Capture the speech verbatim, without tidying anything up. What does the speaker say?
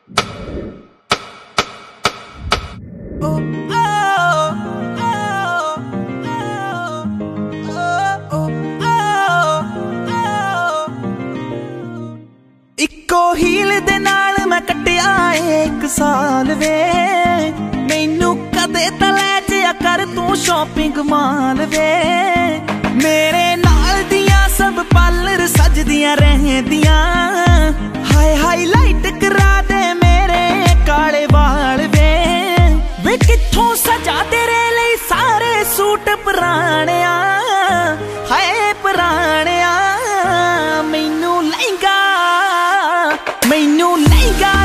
इक्को हील दे नाल मैं कट्टिया एक साल वे, मैनू कदे तां लै जिया कर तू शॉपिंग माल वे। मेरे नाल दियां सब पार्लर सजदियां रहंदियां, हाय हाईलाइट करा दे मेरे काले वाल वे। वे कित्थों सजा तेरे लई सारे सूट पुराणिया, हाय पुराणिया। मैनू लहंगा मैनू लहंगा